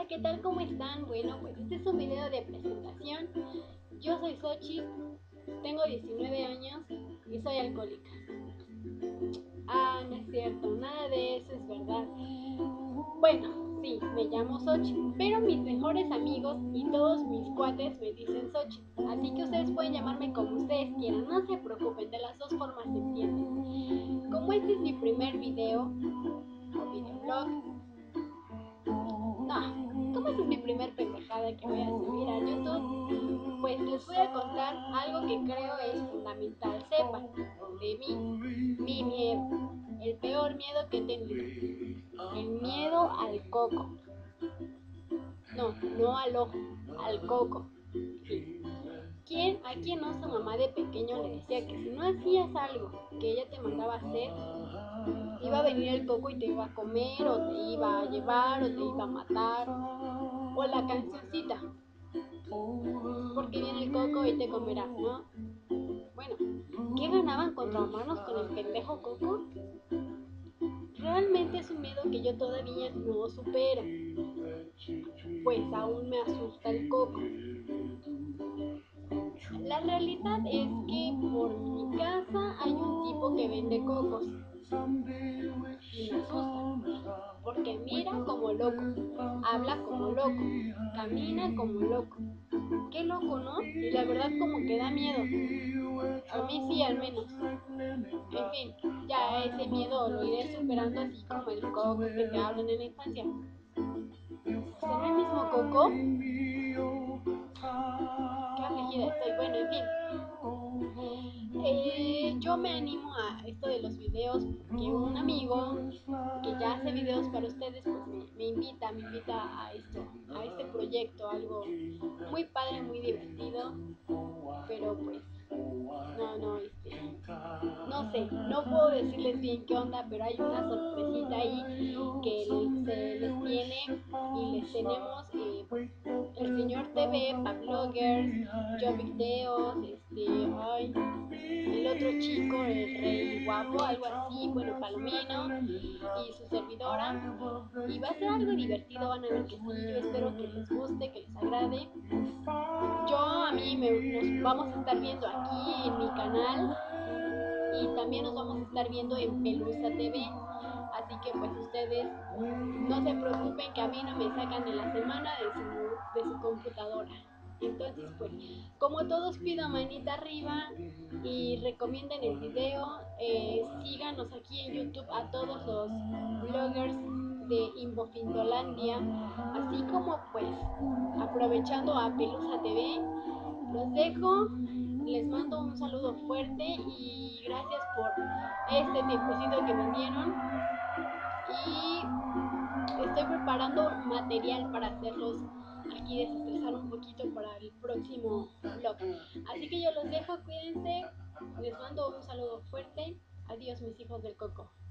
¿qué tal? ¿Cómo están? Bueno, pues este es un video de presentación. Yo soy Xochitl, tengo 19 años y soy alcohólica. Ah, no es cierto, nada de eso es verdad. Bueno, sí, me llamo Xochitl, pero mis mejores amigos y todos mis cuates me dicen Xochitl. Así que ustedes pueden llamarme como ustedes quieran, no se preocupen, de las dos formas se entienden. Como este es mi primer video o videoblog, no, como esta es mi primer pendejada que voy a subir a YouTube, pues les voy a contar algo que creo es fundamental. Sepan de mí, mi miedo, el peor miedo que he tenido, el miedo al coco. No, no al ojo, al coco. Sí. ¿A quién no su mamá de pequeño le decía que si no hacías algo que ella te mandaba a hacer, iba a venir el coco y te iba a comer, o te iba a llevar, o te iba a matar? O la cancioncita, porque viene el coco y te comerá, ¿no? Bueno, ¿qué ganaban contra humanos con el pendejo coco? Realmente es un miedo que yo todavía no supero, pues aún me asusta el coco. La realidad es que por mi casa hay un tipo que vende cocos y me asusta, porque mira como loco, habla como loco, camina como loco. Qué loco, ¿no? Y la verdad como que da miedo. A mí sí, al menos. En fin, ya ese miedo lo iré superando así como el coco que te hablan en la infancia. ¿Será el mismo coco? Qué afligida estoy. Bueno, en fin. Yo me animo a esto de los videos porque un amigo que ya hace videos para ustedes pues me invita a esto, a este proyecto, algo muy padre, muy divertido, pero pues no sé, no puedo decirles bien qué onda, pero hay una sorpresita ahí que se les viene y les tenemos el señor TV, Pabloggers, Yo Videos, ay, el otro chico, el rey guapo, algo así, bueno, Palomino y su servidora. Y va a ser algo divertido, van a ver que sí, yo espero que les guste, que les agrade. Nos vamos a estar viendo aquí en mi canal y también nos vamos a estar viendo en Pelusa TV. Así que pues ustedes no se preocupen que a mí no me sacan de la semana de su computadora. Entonces pues como todos pido manita arriba y recomienden el video, síganos aquí en YouTube a todos los bloggers de Inbofindolandia, así como pues aprovechando a Pelusa TV, los dejo, les mando un saludo fuerte y gracias por este tiempecito que me dieron y estoy preparando material para hacerlos aquí desestresar un poquito para el próximo vlog. Así que yo los dejo, cuídense, les mando un saludo fuerte, adiós mis hijos del coco.